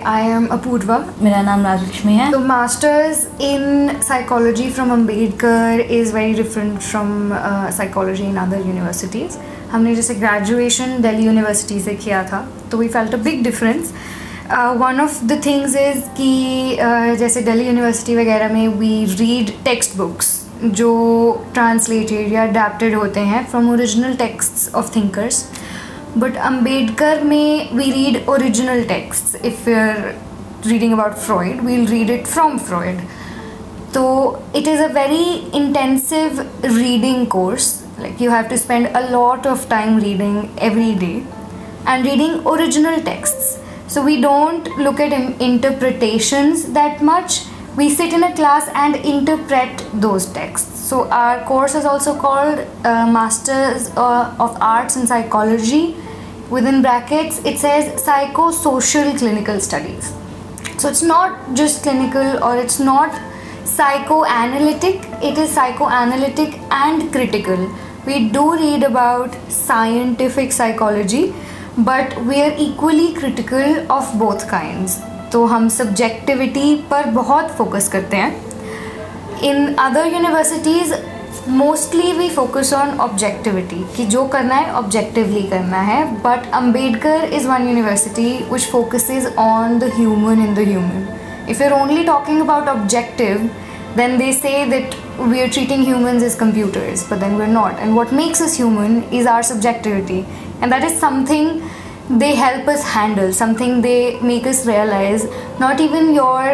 I am Apurva. मेरा नाम राजलक्ष्मी है. So masters in psychology from Ambedkar is very different from psychology in other universities. हमने जैसे graduation Delhi University से किया था, तो we felt a big difference. One of the things is कि जैसे Delhi University वगैरह में we read textbooks जो translated या adapted होते हैं from original texts of thinkers. But Ambedkar में we read original texts. If we're reading about Freud, we'll read it from Freud. So it is a very intensive reading course. Like you have to spend a lot of time reading every day and reading original texts. So we don't look at interpretations that much. We sit in a class and interpret those texts. So our course is also called Masters of Arts in Psychology. Within brackets, it says Psychosocial Clinical Studies. So it's not just clinical or it's not psychoanalytic. It is psychoanalytic and critical. We do read about scientific psychology, but we are equally critical of both kinds. तो हम subjectivity पर बहुत focus करते हैं. In other universities, mostly we focus on objectivity कि जो करना है objectively करना है. But Ambedkar is one university which focuses on the human in the human. If you're only talking about objective, then they say that we are treating humans as computers, but then we're not. And what makes us human is our subjectivity, and that is something they help us handle, something they make us realize, not even your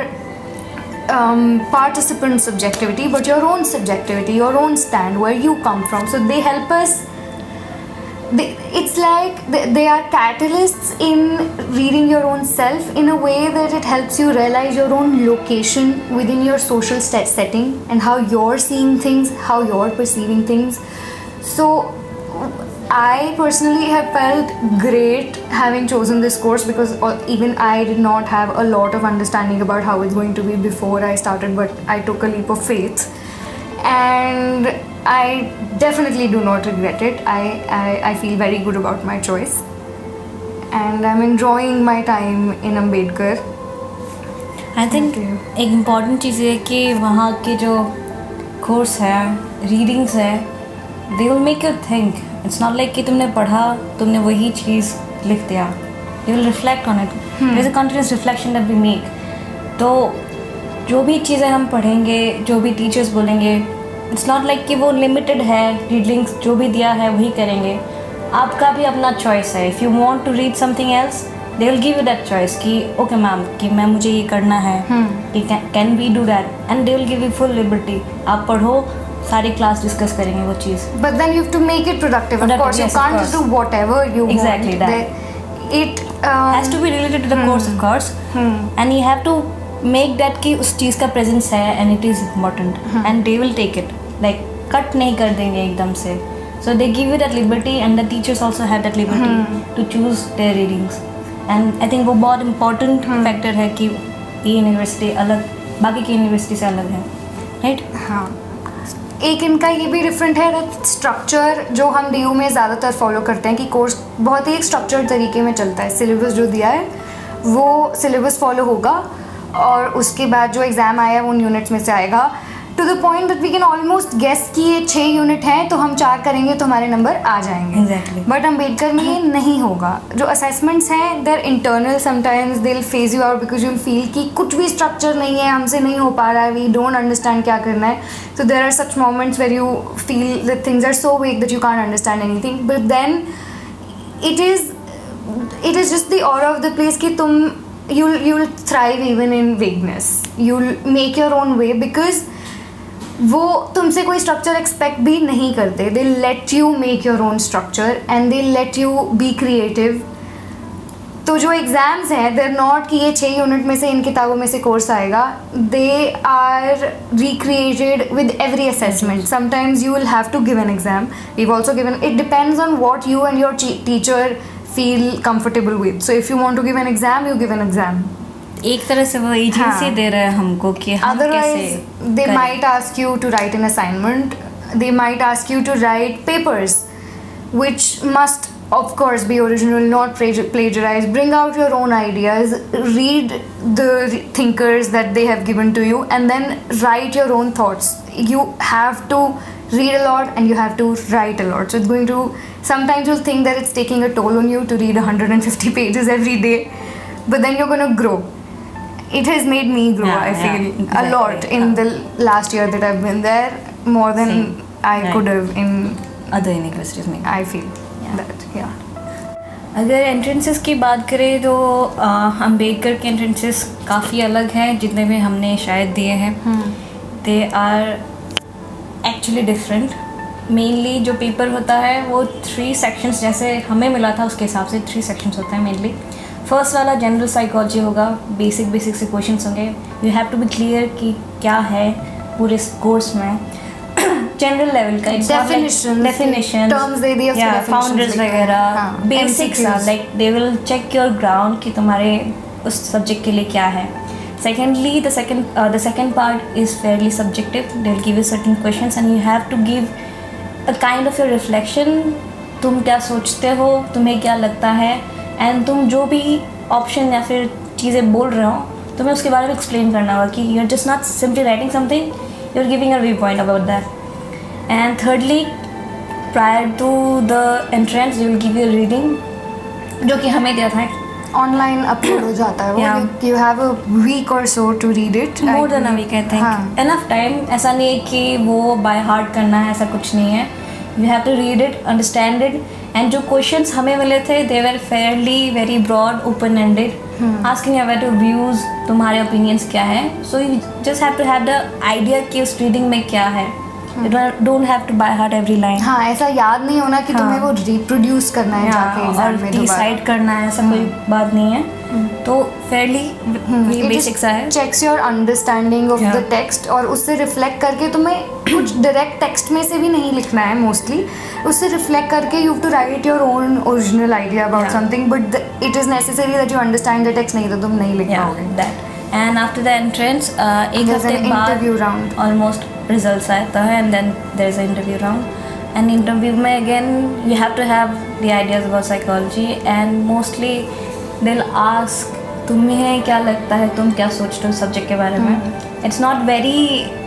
participant subjectivity, but your own subjectivity, your own stand, where you come from. So they help us. It's like they are catalysts in reading your own self in a way that it helps you realize your own location within your social setting and how you're seeing things, how you're perceiving things. So I personally have felt great having chosen this course because even I did not have a lot of understanding about how it's going to be before I started, but I took a leap of faith and I definitely do not regret it. I feel very good about my choice and I'm enjoying my time in Ambedkar. I think एक important चीज़ है कि वहाँ के जो course है, readings है, they will make you think. It's not like कि तुमने पढ़ा, तुमने वही चीज़ लिख दिया. You will reflect on it. There is a continuous reflection that we make. तो जो भी चीज़ें हम पढ़ेंगे, जो भी teachers बोलेंगे, it's not like कि वो limited है, readings जो भी दिया है वही करेंगे. आपका भी अपना choice है. If you want to read something else, they will give you that choice कि okay ma'am कि मैं मुझे ये करना है. Can we do that? And they will give you full liberty. आप पढ़ो, सारी क्लास डिस्कस करेंगे वो चीज़. But then you have to make it productive. Of course, you can't just do whatever you want. Exactly that. It has to be related to the course, of course. And you have to make that कि उस चीज़ का presence है and it is important. And they will take it. Like cut नहीं कर देंगे एकदम से. So they give you that liberty and the teachers also have that liberty to choose their readings. And I think वो बहुत important factor है कि ये university अलग बाकी की university से अलग है, right? हाँ. एक इनका ये भी डिफरेंट है स्ट्रक्चर जो हम DU में ज़्यादातर फॉलो करते हैं कि कोर्स बहुत ही एक स्ट्रक्चर्ड तरीके में चलता है. सिलेबस जो दिया है वो सिलेबस फॉलो होगा और उसके बाद जो एग्ज़ाम आया है उन यूनिट्स में से आएगा to the point that we can almost guess कि ये 6 यूनिट हैं तो हम 4 करेंगे तो हमारे नंबर आ जाएंगे. Exactly. बट अम्बेडकर में ये नहीं होगा. जो असेसमेंट्स हैं there internal, sometimes they will phase you out because you feel कि कुछ भी स्ट्रक्चर नहीं है, हमसे नहीं हो पा रहा है, वी डोंट अंडरस्टैंड क्या करना है. So there are such moments where you feel that things are so vague that you can't understand anything. But then it is just the aura of the place कि तुम you'll thrive even in vagueness. You'll make your own way because वो तुमसे कोई structure expect भी नहीं करते. They let you make your own structure and they let you be creative. तो जो एग्ज़ाम्स हैं देर नॉट कि ये 6 यूनिट में से इन किताबों में से कोर्स आएगा. They are recreated with every assessment. Sometimes you will have to give an exam. We have also given. It depends on what you and your teacher feel comfortable with. So if you want to give an exam, you give an exam. एक तरह से वो agency दे रहा है हमको कि हम कैसे. They might ask you to write an assignment. They might ask you to write papers which must of course, be original, not plagiarize. Bring out your own ideas. Read the thinkers that they have given to you, and then write your own thoughts. You have to read a lot, and you have to write a lot. So it's going to, sometimes you'll think that it's taking a toll on you to read 150 pages every day, but then you're going to grow. It has made me grow, I feel, exactly. A lot in the last year that I've been there, more than I could have in other universities में. I feel that, yeah. अगर entrances की बात करें तो अम्बेडकर के entrances काफ़ी अलग हैं जितने भी हमने शायद दिए हैं. They are actually different. Mainly जो पेपर होता है वो 3 सेक्शंस जैसे हमें मिला था उसके हिसाब से 3 सेक्शंस होते हैं मेनली. फर्स्ट वाला जनरल साइकोलॉजी होगा. बेसिक से क्वेश्चंस होंगे. You have to be clear कि क्या है पूरे कोर्स में. जनरल लेवल का डेफिनेशन टर्म्स दे दिए, फाउंडर्स वगैरह, basics like they will check your ground कि तुम्हारे उस सब्जेक्ट के लिए क्या है. Secondly the second part is fairly subjective. They will give you certain questions and you have to give a kind of your reflection. तुम क्या सोचते हो, तुम्हें क्या लगता है, एंड तुम जो भी ऑप्शन या फिर चीज़ें बोल रहे हो तुम्हें उसके बारे में एक्सप्लेन करना होगा कि you are just not simply writing something, you are giving a viewpoint about that. And thirdly prior to the entrance you will give you reading जो कि हमें दिया था. ऑनलाइन अपलोड हो जाता है वो. You have a week or so to read it. More than a week I think. Enough time. ऐसा नहीं है कि वो बाय हार्ट करना है, ऐसा कुछ नहीं है. You have to read it, understand it. And जो क्वेश्चंस हमें मिले थे they were fairly very broad, open ended, asking about your views, तुम्हारे ओपिनियंस क्या है. So you just have to have the idea कि उस रीडिंग में क्या है. You don't have to by heart every line. हाँ, ऐसा याद नहीं होना कि तुम्हें वो reproduce करना है जाके एग्जाम में डिसाइड करना है, ऐसा कोई बात नहीं है. तो fairly basics है. Checks your understanding of the text और उससे reflect करके तुम्हें कुछ direct text में से भी नहीं लिखना है mostly. उससे reflect करके you have to write your own original idea about something, but it is necessary that you understand the text, नहीं तो तुम नहीं लिख पाओगे. And after the entrance, एक हफ्ते बाद almost results आता है, and then there is an interview round. And interview में again you have to have the ideas about psychology, and mostly they'll ask तुम्हें क्या लगता है, तुम क्या सोचते हो सब्जेक्ट के बारे में. It's not very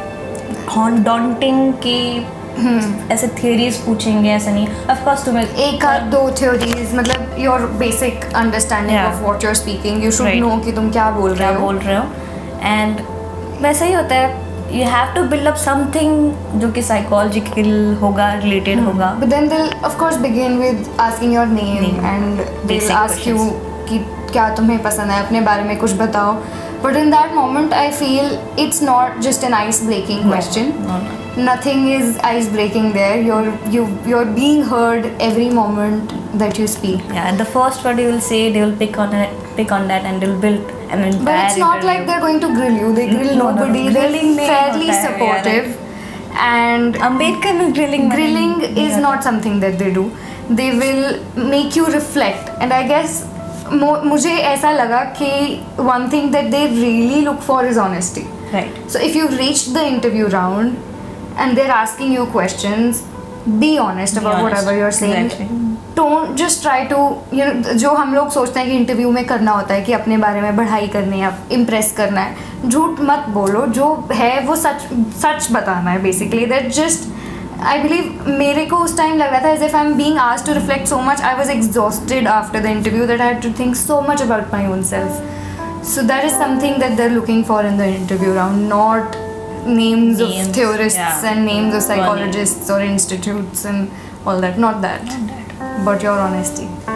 daunting कि ऐसे theories पूछेंगे, ऐसा नहीं. Of course तुम्हें एक आध 2 theories, मतलब your basic understanding of what you're speaking, you should know कि तुम क्या बोल रहे हो. And वैसा ही होता है. You have to build up something जो कि psychological होगा, related होगा. But then they'll of course begin with asking your name and they'll ask you कि क्या तुम्हें पसंद है, अपने बारे में कुछ बताओ. But in that moment I feel it's not just an ice breaking question. No. Nothing is ice breaking there. You're being heard every moment that you speak. Yeah, and the first word you will say, they will pick on that and they'll build an entire. But it's not like they're going to grill you. They grill nobody. They're fairly supportive. And Ambedkar grilling is not something that they do. They will make you reflect. And I guess मुझे ऐसा लगा कि one thing that they really look for is honesty. Right. So if you've reached the interview round and they're asking you questions, be honest about whatever you're saying. Exactly. Don't just try to, you know, जो हम लोग सोचते हैं कि interview में करना होता है कि अपने बारे में बढ़ाई करनी है, इम्प्रेस करना है. झूठ मत बोलो, जो है वो सच बताना है basically. That just I believe मेरे को उस टाइम लग रहा था as if I'm being asked to reflect so much. I was exhausted after the interview that I had to think so much about my own self. So that is something that they're looking for in the interview round, not names of theorists and names of psychologists or institutes and all that. Not that. But your honesty.